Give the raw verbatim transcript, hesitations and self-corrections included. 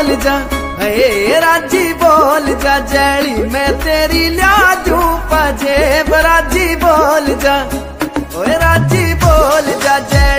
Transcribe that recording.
बोल जा, ए राजी बोल जा, जैली मैं तेरी लिया दूं पजेब, राजी बोल जा, ओए राजी बोल जा।